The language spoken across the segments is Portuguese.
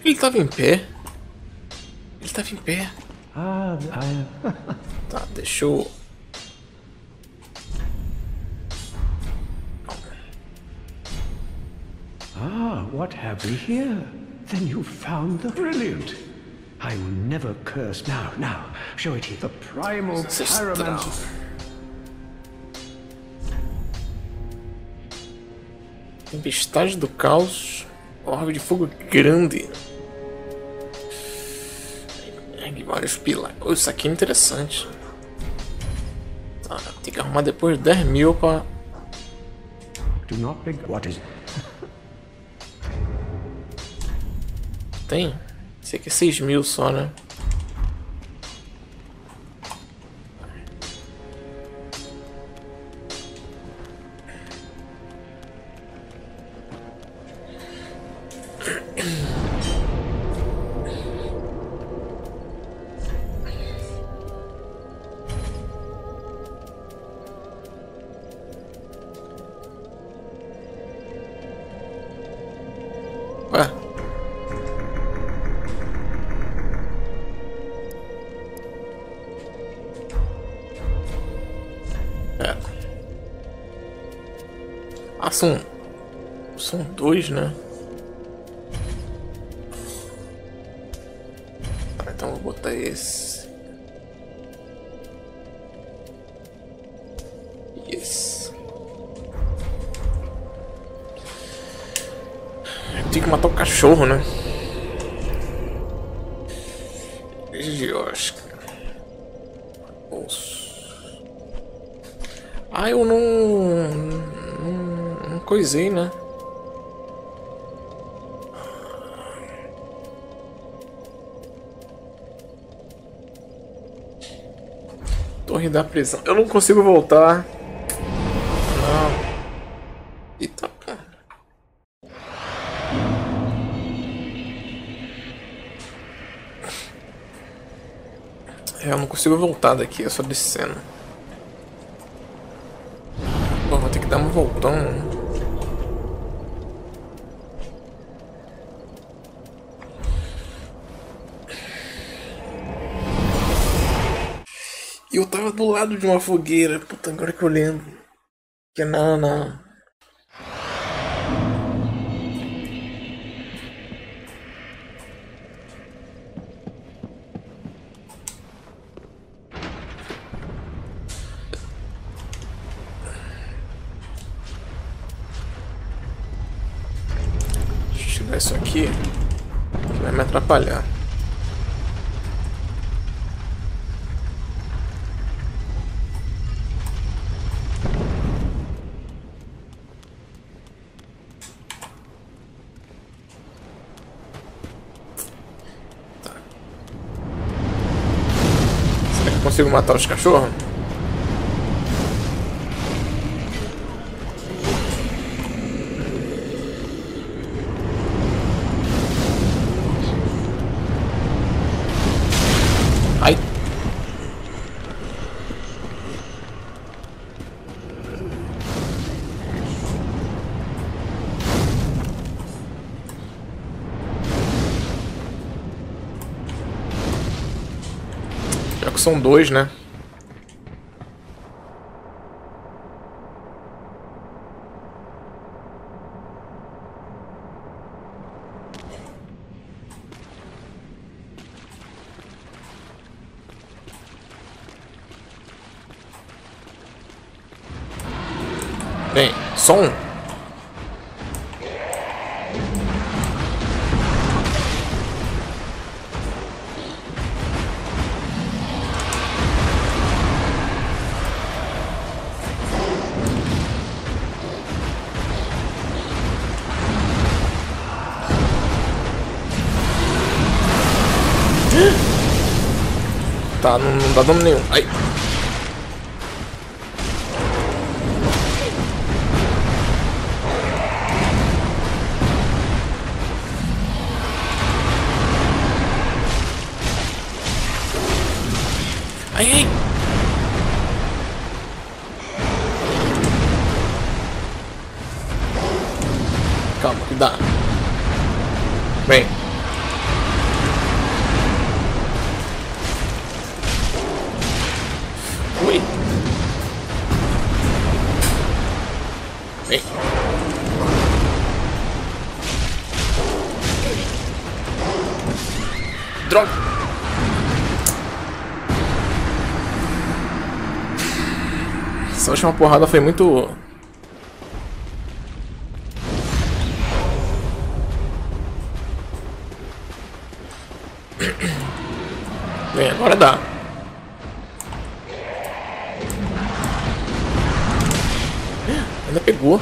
Ele tava em pé? Ele tava em pé. Ah, Tá, deixa eu... what have we here? Then you found the brilliant. I will never curse. Now, show it here. The primal pyromancer. Tempestade do caos. Orbe de fogo grande. Vários pilares. Oh, isso aqui é interessante. Tá, tem que arrumar depois 10.000 pra... Do not beg. What is it? Tem? Esse aqui é 6.000 só, né? Ué? É. Ah, são dois, né? Tá, então vou botar esse. Esse. Tem que matar o cachorro, né? Giosca. Ah, eu não coisei, né? Torre da prisão. Eu não consigo voltar. Não. Eita. Eu não consigo voltar daqui, é só descendo. Pô, vou ter que dar um voltão. E eu tava do lado de uma fogueira. Puta, agora que eu lembro. Que não. Isso aqui que vai me atrapalhar. Tá. Será que eu consigo matar os cachorros? Ai. Já que são dois, né? Bem, só um. Tá, não dá dano nenhum. Ai. Ai. Calma, cuidado. Bem. Oi. Vem. Droga. Essa última porrada foi muito... Bem, agora dá. Ainda pegou.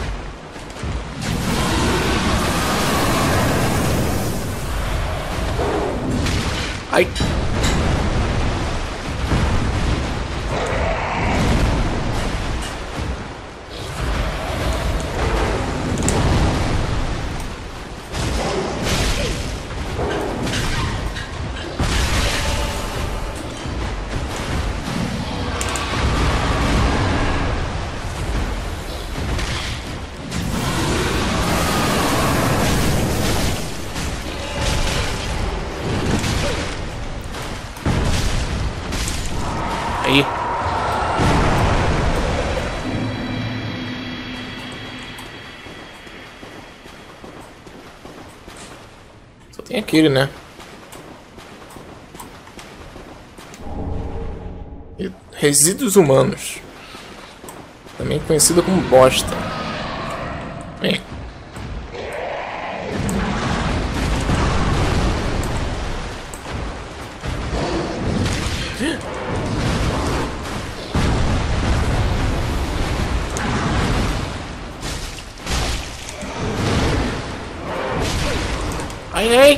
Ai. Aí. Só tem aquele, né? E resíduos humanos. Também conhecido como bosta. Vem. Ai, ai.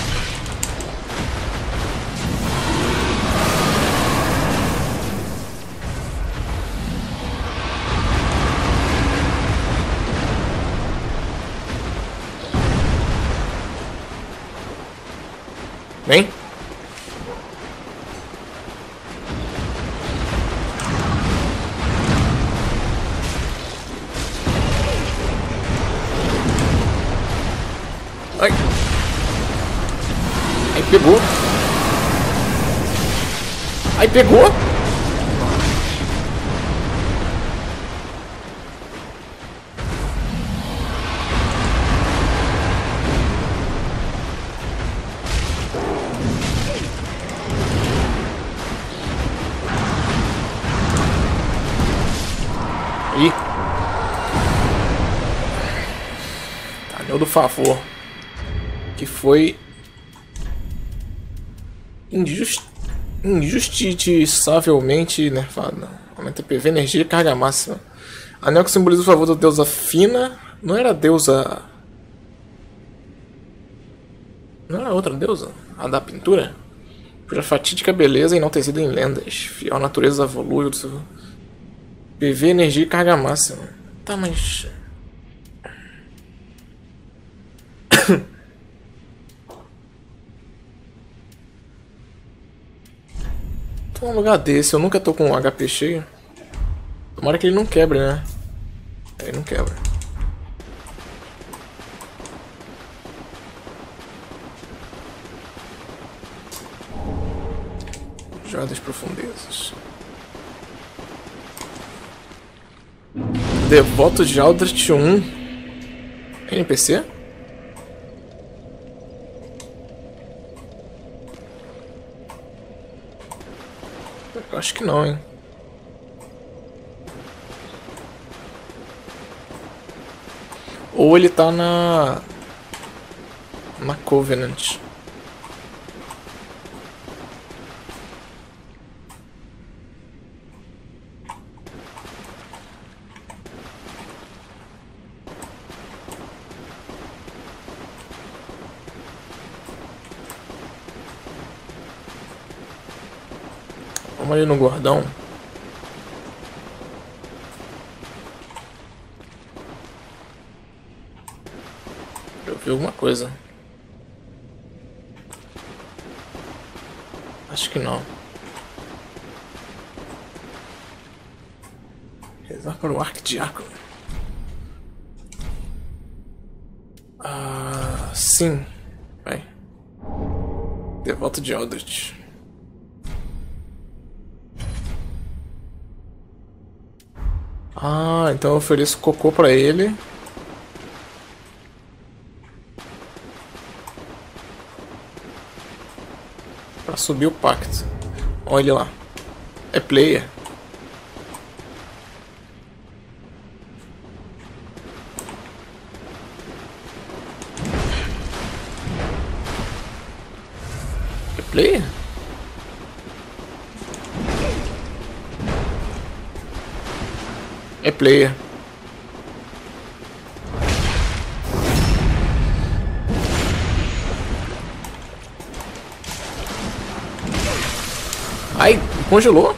Vem. Ai. Aí pegou. Aí pegou. Ih. Anel do favor. Que foi injustiçavelmente nerfado. Aumenta PV, energia e carga máxima. Anel que simboliza o favor da deusa Fina. Não era a deusa... Não era outra deusa? A da pintura? Cuja fatídica beleza enaltecida em lendas. Fiel natureza volúvel do seu... PV, energia e carga máxima. Tá, mas... Tô num lugar desse, eu nunca tô com um HP cheio. Tomara que ele não quebre, né? Ele não quebra. Joia das profundezas. Devoto de Aldrich 1. NPC? Eu acho que não, hein? Ou ele tá na Covenant. Vamos ali no gordão. Eu vi alguma coisa. Acho que não. Rezar para o arquidiácono. Ah, sim. Vai. Devoto de Eldritch. Ah, então eu ofereço cocô pra ele. Pra subir o pacto. Olha ele lá. É player. É player? É player. Ai, congelou.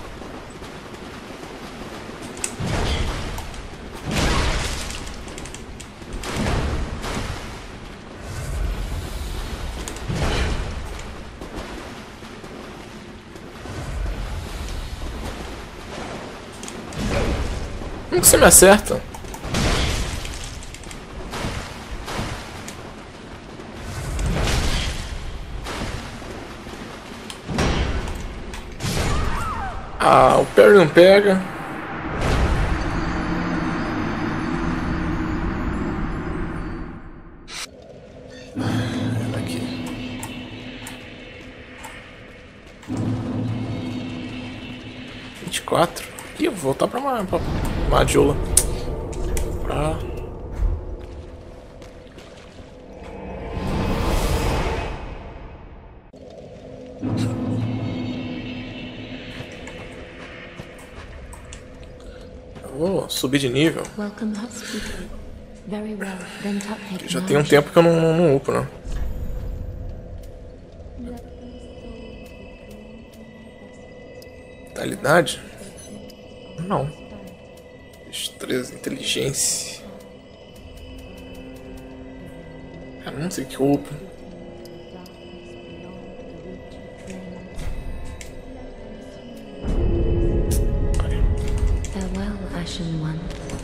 Como que você me acerta? Ah, o parry não pega. Aqui. Ih, eu vou voltar pra Madiola. Pra... Vou subir de nível. Já tem um tempo que eu não upo, né? Vitalidade? Não. Destreza, inteligência. Cara, não sei o que eu upo. Farewell, Ashen One.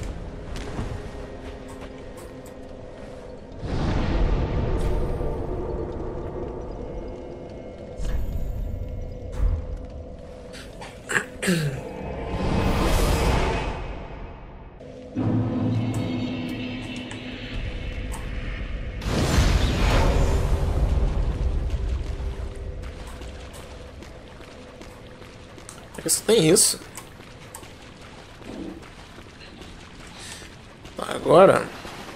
Porque só tem isso. Agora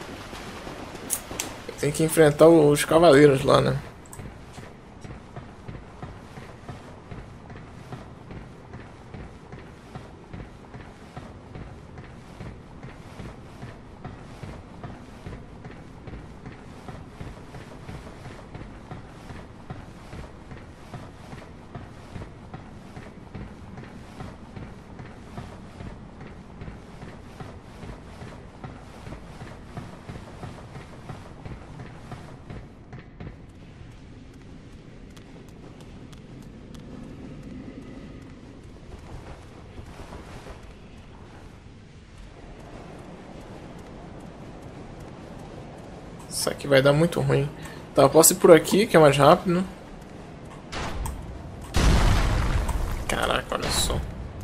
eu tenho que enfrentar os cavaleiros lá, né? Isso aqui vai dar muito ruim. Tá, eu posso ir por aqui, que é mais rápido. Caraca, olha só.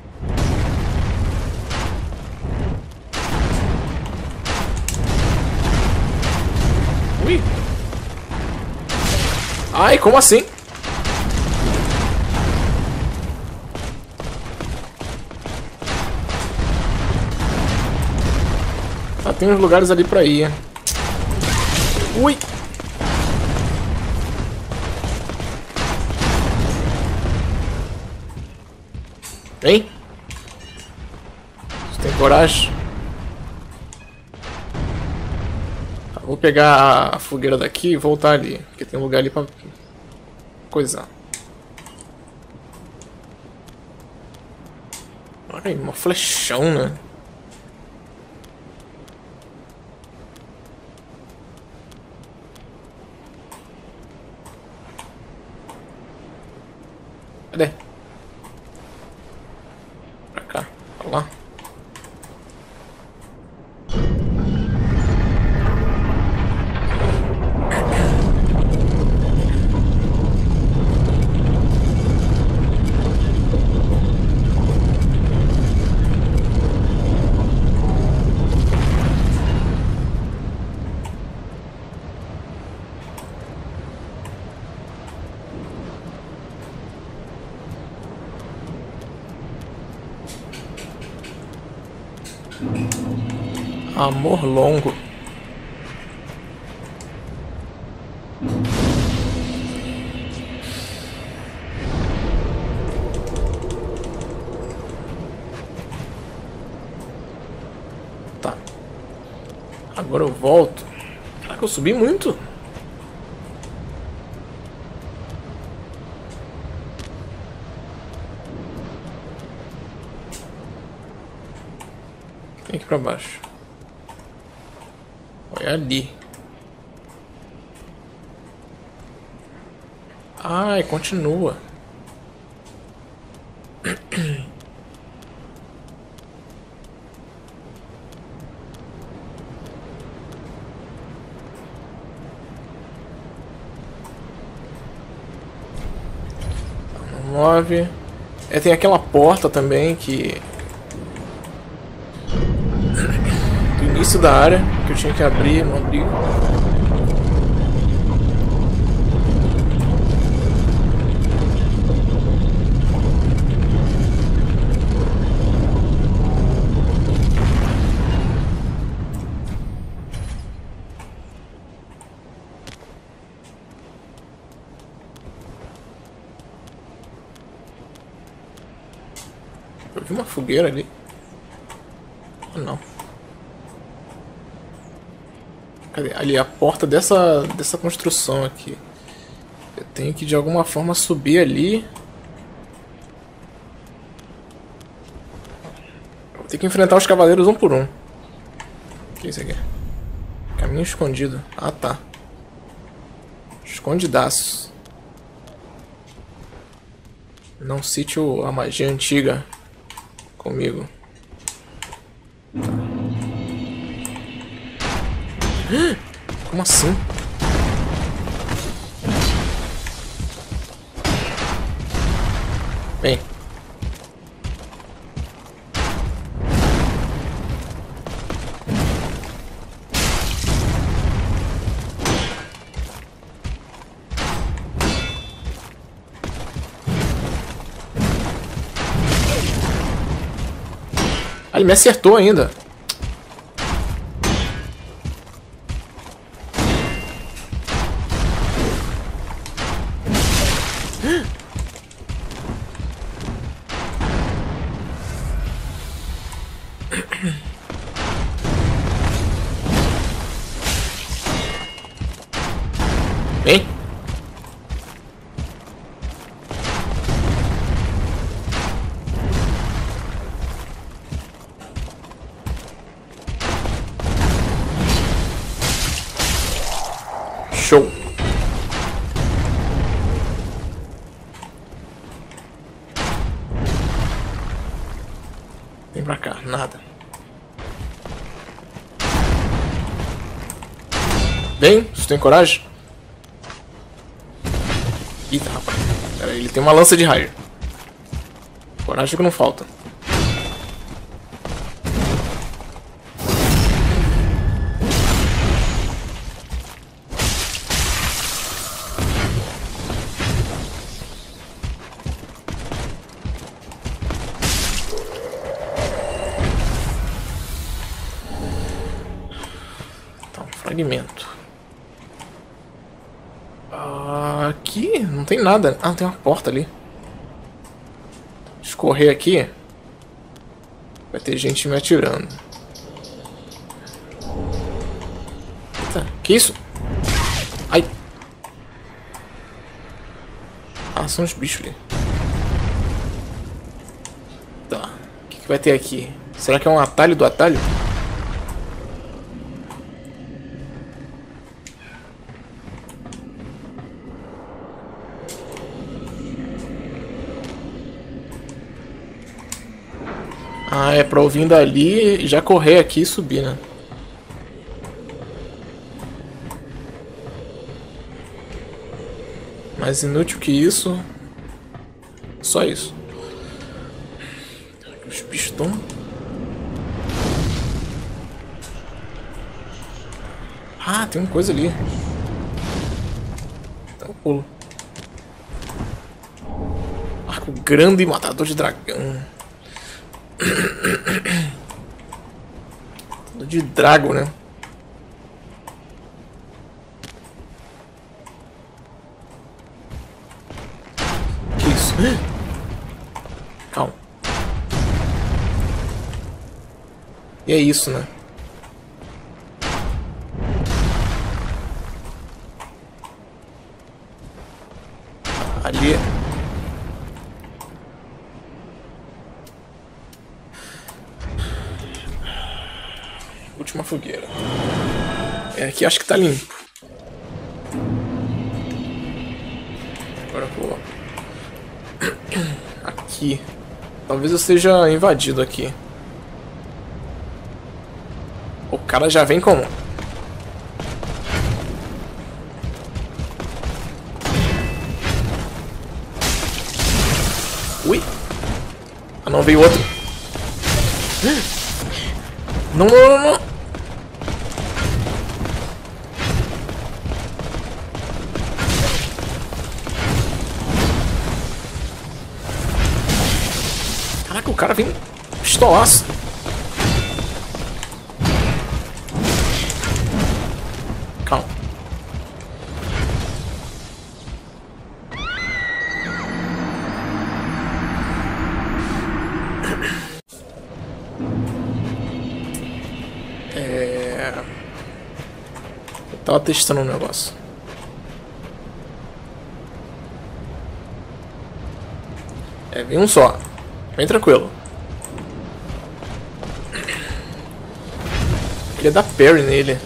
Ui! Ai, como assim? Tá, tem uns lugares ali pra ir. Ui! Vem! Você tem coragem? Tá, vou pegar a fogueira daqui e voltar ali. Porque tem um lugar ali pra coisar. Olha aí, uma flechão, né? Cadê? Pra cá, pra lá. Amor longo. Tá. Agora eu volto. Caraca, eu subi muito. Tem aqui pra baixo. Olha ali. Ai, continua. Não move. É, tem aquela porta também que... do início da área, que eu tinha que abrir, não abri. Eu vi uma fogueira ali. Ah, não. Cadê? Ali, a porta dessa construção aqui. Eu tenho que de alguma forma subir ali. Eu vou ter que enfrentar os cavaleiros um por um. O que é isso aqui? Caminho escondido. Ah, tá. Escondidaço. Não cite a magia antiga comigo. Como assim? Vem. Ah, ele me acertou ainda. Vem. Show. Vem pra cá, nada. Vem, você tem coragem? Eita, rapaz. Pera aí, ele tem uma lança de raio. Coragem que não falta. Tá, um fragmento. Aqui não tem nada. Ah, tem uma porta ali. Escorrer aqui. Vai ter gente me atirando. Eita, que isso? Ai. Ah, são os bichos ali. Tá. O que vai ter aqui? Será que é um atalho do atalho? Ah, é pra eu vir dali e já correr aqui e subir, né? Mais inútil que isso. Só isso. Os bichos estão... Ah, tem uma coisa ali. Então eu pulo. Arco grande e matador de dragão. De Drago, né? Que isso? Calma. E é isso, né? Ali. Última fogueira. É, aqui acho que tá limpo. Agora eu vou... Aqui. Talvez eu seja invadido aqui. O cara já vem com... Ui. Ah, não, veio outro. Não, não, não, não. Caraca, o cara vem pistolaço. Calma. Eu tava testando um negócio. É, vem um só. Bem tranquilo. Queria dar parry nele.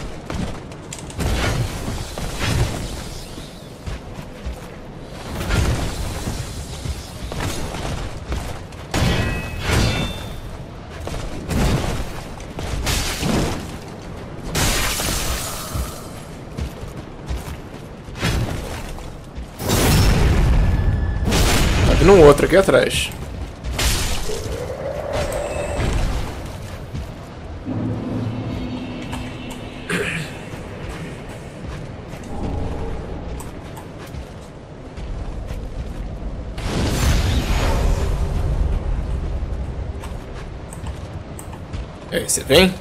Tá vindo um outro aqui atrás. E aí, você vem?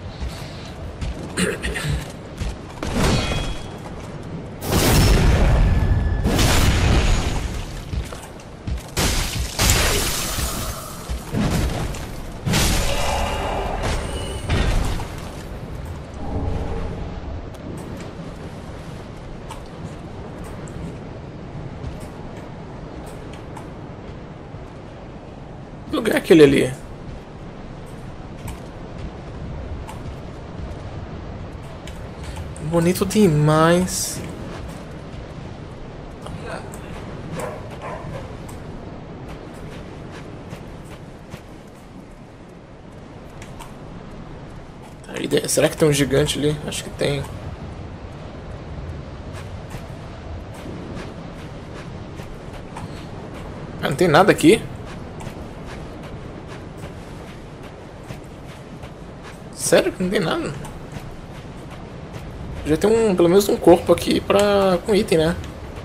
Que lugar é aquele ali? Bonito demais. Será que tem um gigante ali? Acho que tem. Ah, não tem nada aqui? Sério que não tem nada? Já tem pelo menos um corpo aqui com item, né?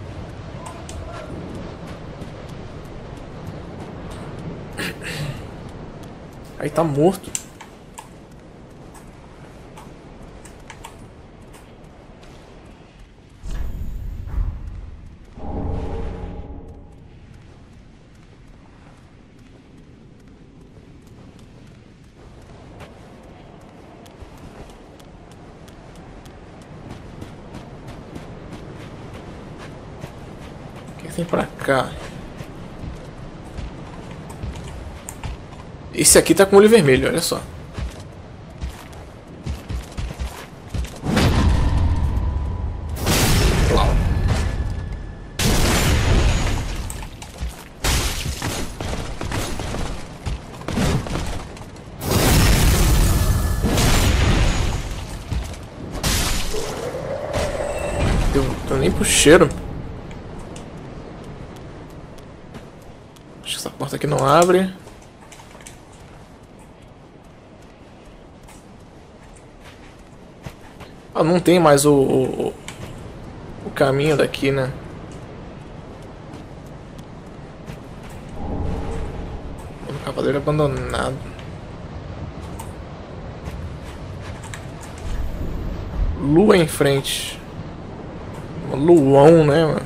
Aí tá morto. O que tem pra cá? Esse aqui tá com o olho vermelho, olha só. Deu nem pro cheiro. Acho que essa porta aqui não abre. Ah, não tem mais o caminho daqui, né? O cavaleiro abandonado. lua em frente. Uma luão, né, mano?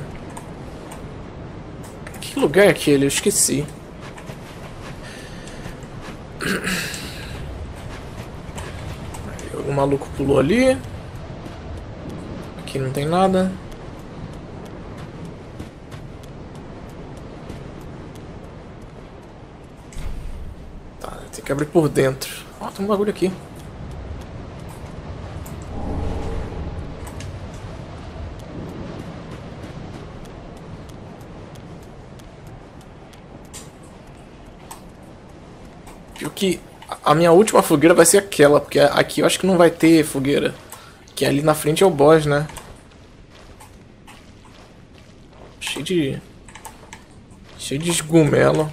Que lugar é aquele? Eu esqueci. O maluco pulou ali. Aqui não tem nada. Tá, tem que abrir por dentro. Ó, tem um bagulho aqui. Viu que a minha última fogueira vai ser aquela, porque aqui eu acho que não vai ter fogueira. Que ali na frente é o boss, né? Cheio de esgumelo.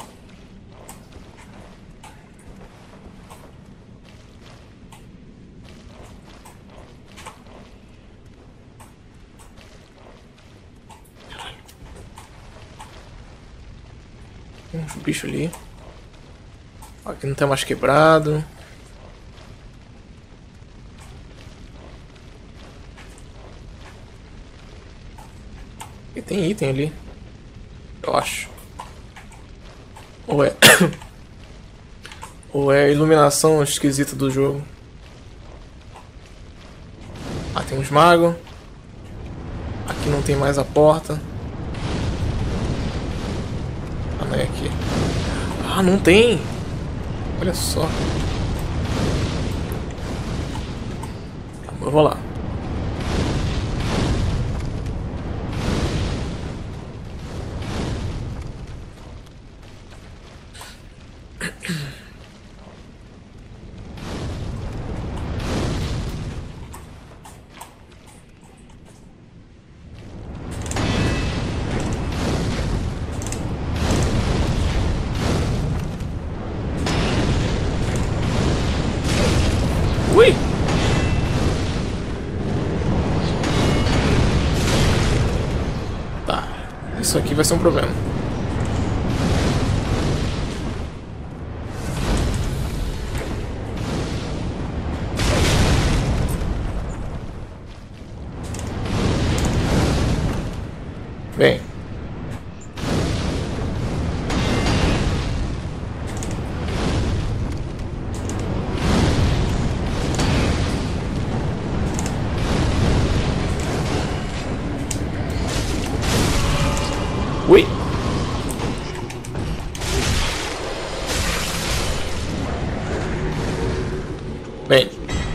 Tem uns bichos ali. Aqui não tá mais quebrado. E tem item ali. Eu acho. Ou é... Ou é a iluminação esquisita do jogo. Ah, tem uns magos. Aqui não tem mais a porta. Ah, não é aqui. Ah, não tem! Olha só. Eu vou lá. Ui! Tá. Isso aqui vai ser um problema. Vem. Ui! Vem.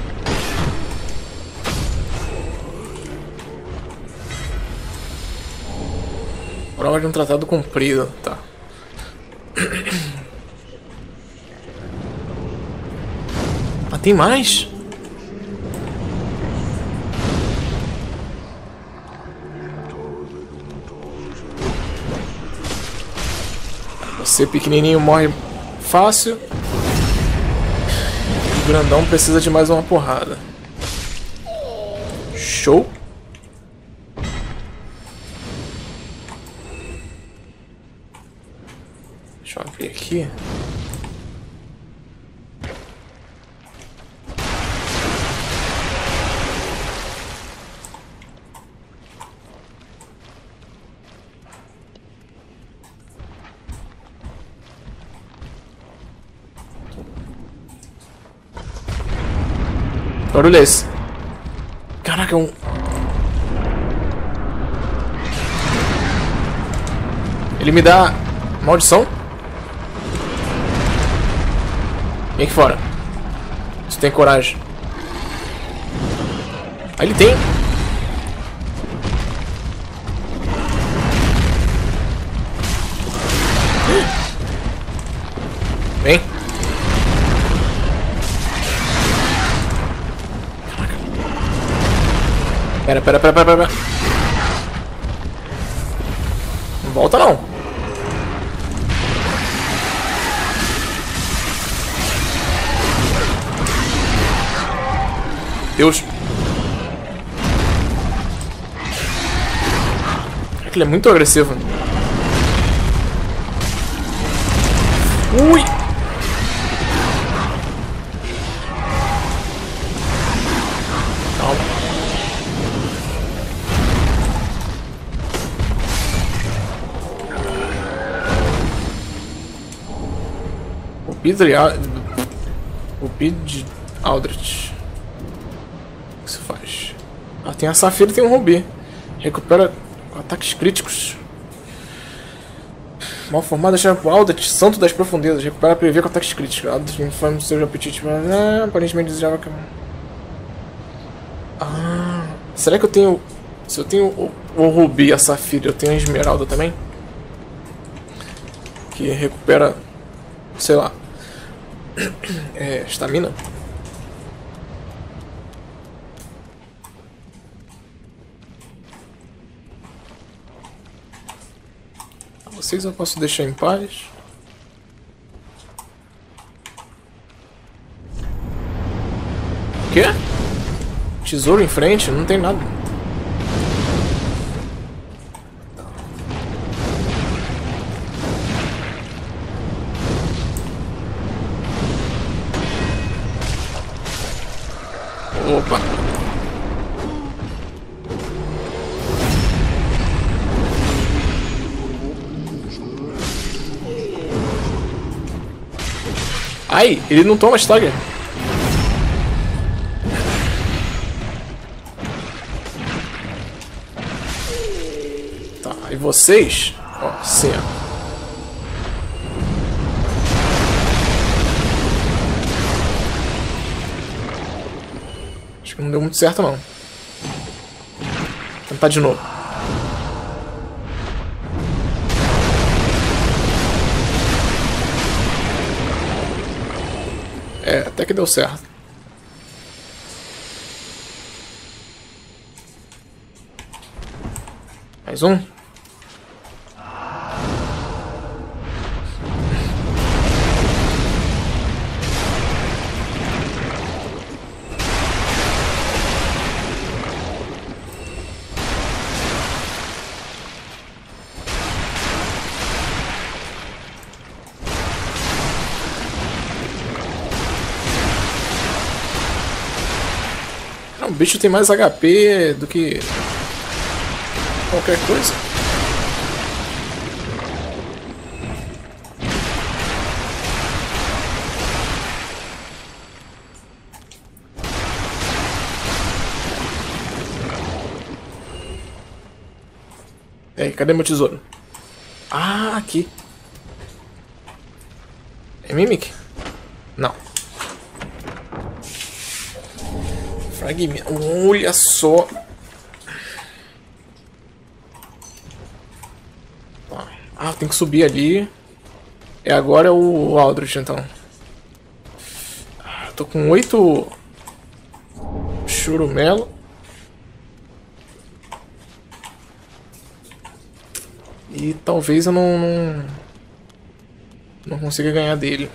Prova de um tratado cumprido, tá. Ah, tem mais? Você pequenininho morre fácil. O grandão precisa de mais uma porrada. Show. Deixa eu abrir aqui. Que barulho é esse? Caraca, é um... Ele me dá maldição? Vem aqui fora. Você tem coragem. Aí ele tem. Vem. Pera. Não volta não. Deus. Ele é muito agressivo. Ui. Calma. Rubi de Aldrich. O que isso faz? Ah, tem a Safira e tem um Rubi. Recupera ataques críticos. Mal formado, chama pro Aldrich, Santo das Profundezas. Recupera PV com ataques críticos. Aldrich informa o seu apetite. Aparentemente desejava que... Ah, será que eu tenho... Se eu tenho o Rubi e a Safira, eu tenho a Esmeralda também? Que recupera... Sei lá... Estamina? Vocês eu posso deixar em paz. O quê? Tesouro em frente? Não tem nada. Opa. Ai, ele não toma stagger. Tá, e vocês? Ó, sim, ó. Acho que não deu muito certo, não. Vou tentar de novo. Até que deu certo. Mais um. O bicho tem mais HP do que qualquer coisa. E aí, cadê meu tesouro? Ah, aqui. É Mimic? Não. Fragmento. Olha só. Ah, tem que subir ali. Agora é o Aldrich, então. Tô com 8 churumelo. E talvez eu não consiga ganhar dele.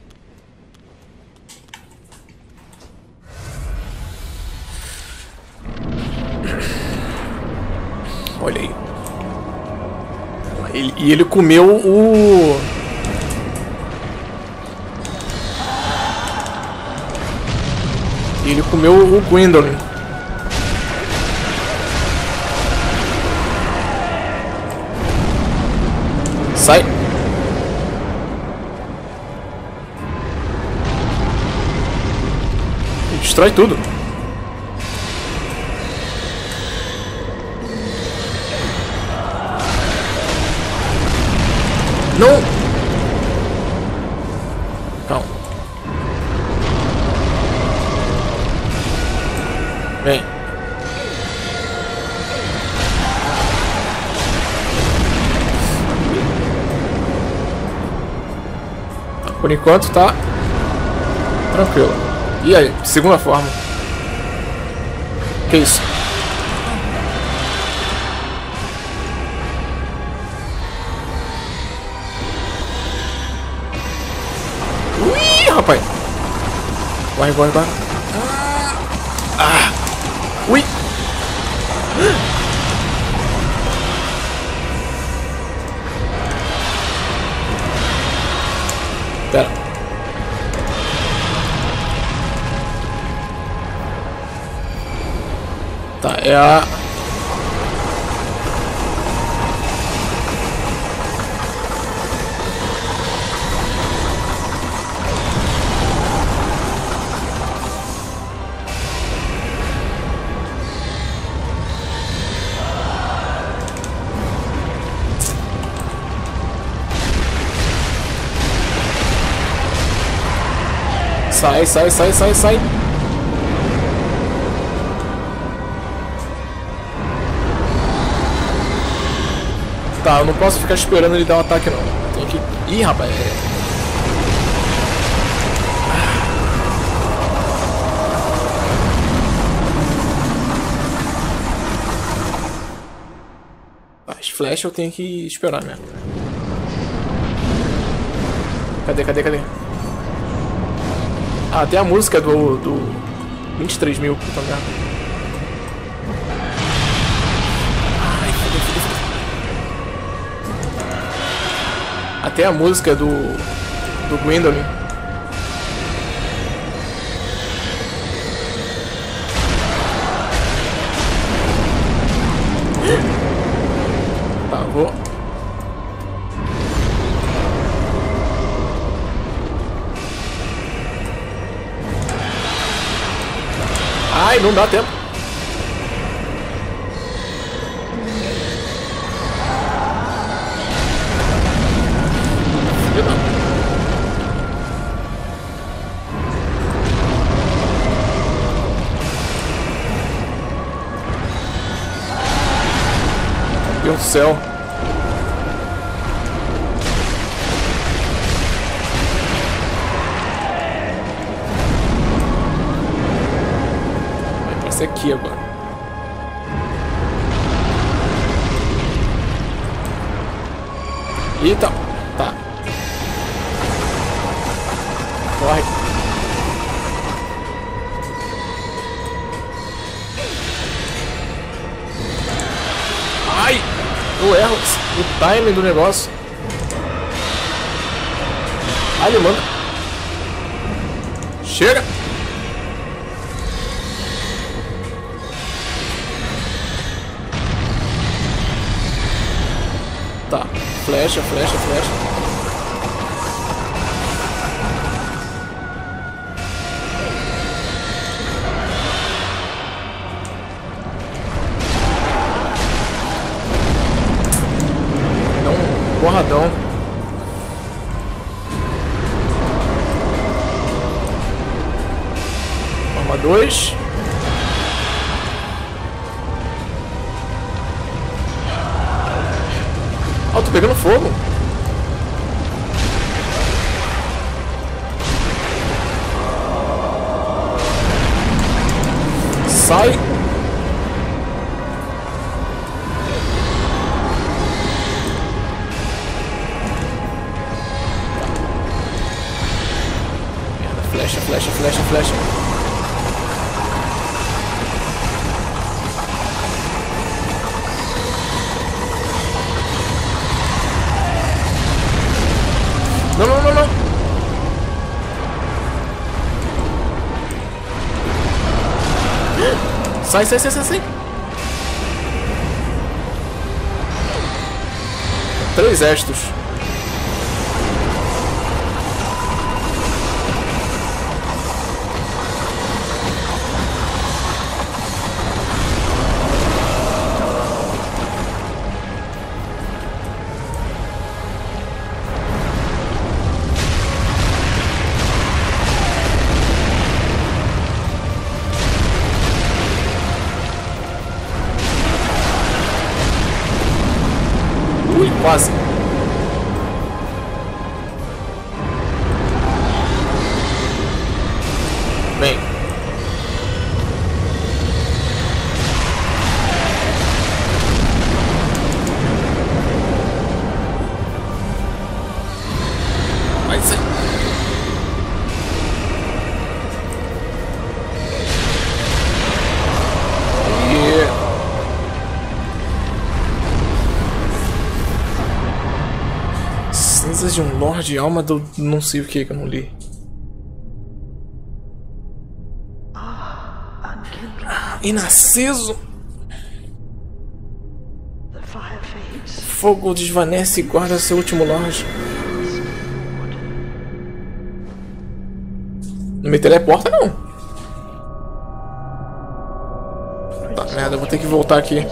Olha aí. E ele comeu o... Ele comeu o Gwendolyn. Sai. Ele destrói tudo. Não! Calma. Vem. Por enquanto tá tranquilo. E aí, segunda forma. Que isso? Rapaz. Vai. Ah. Ui. Pera. Tá, é a... Sai, sai, sai, sai, sai. Tá, eu não posso ficar esperando ele dar um ataque não. Tem que... Ih, rapaz. As flechas eu tenho que esperar mesmo. Cadê, cadê, cadê? Ah, tem a música do 23.000, puta merda. Ai, fodeu, fodeu, fodeu. Até a música do Gwendolyn. Tá, vou. Ai, não dá tempo. Filho da... Meu Deus do céu. Aqui agora. Eita, tá. Corre. Ai, eu erro o timing do negócio. Ai, ele manda. Chega. Tá, flecha, flecha, flecha. Dá um porradão. Arma 2. Oh, tô pegando fogo. Sai. Merda, flecha, flecha, flecha, flecha. Não, não, não, não. Sai, sai, sai, sai, sai. 3 exércitos. Quase. Bem. Vai ser. Cinzas de um Lorde, alma do não sei o que eu não li. Inaceso. O fogo desvanece e guarda seu último Lorde. Não me teleporta não. Tá, merda, eu vou ter que voltar aqui.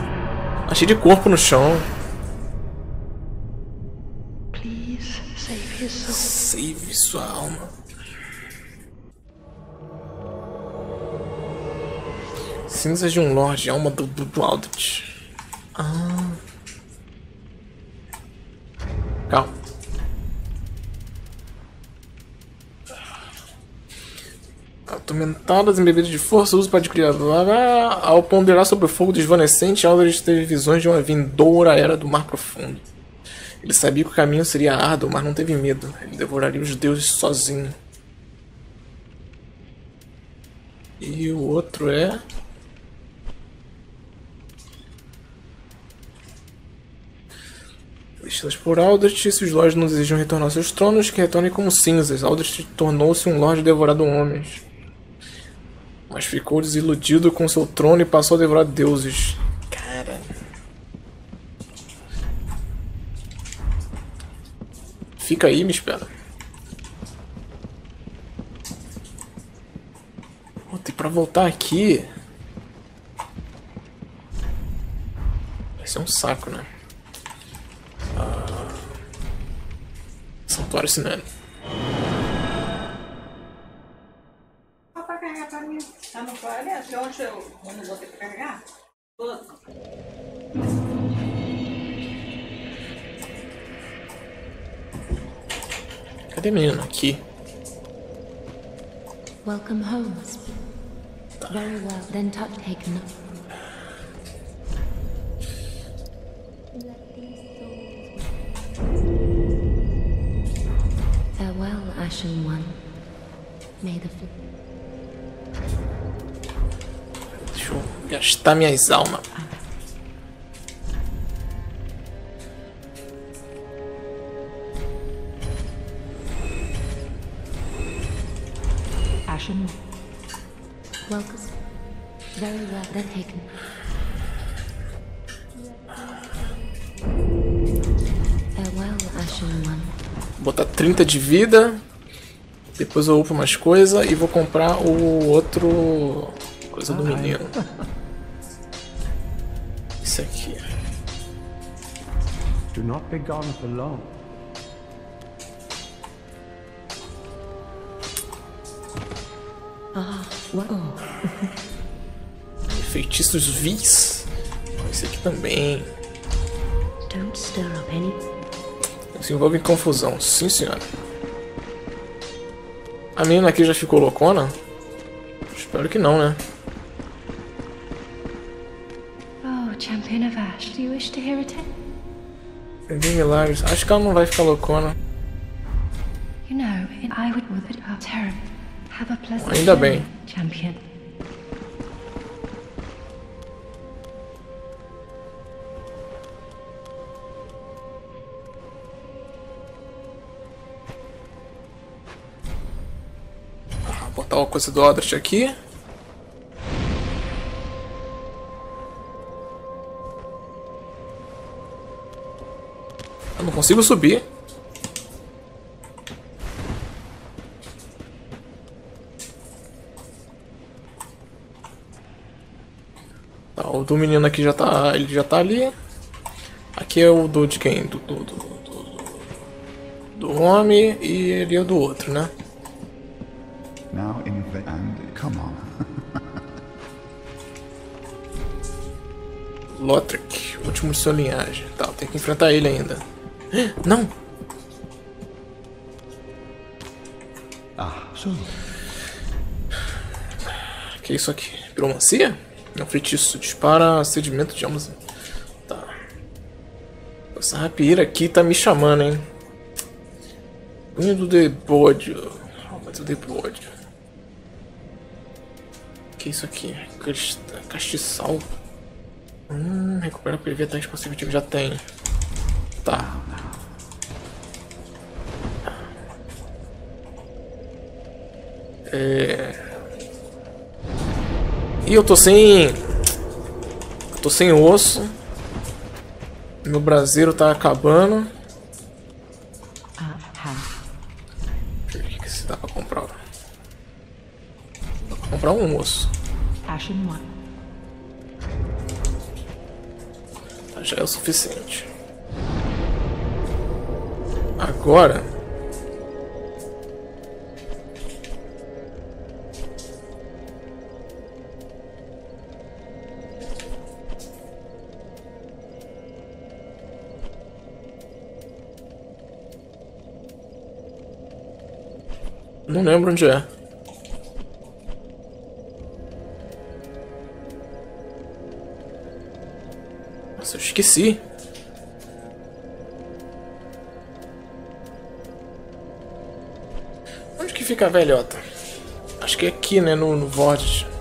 Achei de corpo no chão. Please save your soul. Save sua alma. Cinzas de um Lorde, alma do Aldrich. Ah. Calma. Atormentadas, embebidas de força, uso para adquirir. Ao ponderar sobre o fogo desvanecente, Aldrich teve visões de uma vindoura era do mar profundo. Ele sabia que o caminho seria árduo, mas não teve medo. Ele devoraria os deuses sozinho. E o outro é... Vistas por Aldrich, se os Lords não desejam retornar aos seus tronos, que retornem como cinzas. Aldrich tornou-se um Lorde devorado homens. Mas ficou desiludido com seu trono e passou a devorar deuses. Cara... Fica aí, me espera. Puta, e pra voltar aqui... Vai ser um saco, né? Santuário Sinani. Só pra carregar pra mim. Tá no toalete? Onde eu não vou ter que carregar? Cadê a menina? Aqui. Welcome home. Very well. Then taken. Farewell, Ashen One. May the... Deixa eu gastar minhas almas. Ashen One. Welcome. Very well. Then taken. Farewell, Ashen One. Botar 30 de vida. Depois eu upo mais coisa e vou comprar o outro... Coisa do menino. Isso aqui. Do not be gone for long. Feitiços vis. Esse aqui também. Don't stir up any... Se envolve em confusão, sim senhora. A menina aqui já ficou loucona? Espero que não, né? Oh, Champion of Ash, do you wish to hear a tale? Entendi milagres. Acho que ela não vai ficar loucona. You know, I would with it are terrible. Have a pleasant Ainda journey, bem. Champion. Botar uma coisa do Aldrich aqui. Eu não consigo subir. Tá, o do menino aqui já tá. Ele já tá ali. Aqui é o do de quem? Do homem e ele é o do outro, né? Now in the and come on. Lothric, último de sua linhagem. Tá, tem que enfrentar ele ainda. Não! Ah, so Que é isso aqui? Piromancia? É um feitiço, dispara sedimento de almas. Tá. Essa rapieira aqui tá me chamando, hein? Punho do debódio. Alma do debódio. Que é isso aqui? Castiçal. Recupera PV até dispositivo já tem. Tá. E eu tô sem... Eu tô sem osso. Meu braseiro tá acabando. Deixa eu ver o que se dá pra comprar. Dá pra comprar um osso. Ashen One. Já é o suficiente. Agora Não lembro onde é. Nossa, eu esqueci. Onde que fica a velhota? Acho que é aqui, né? No Vortex.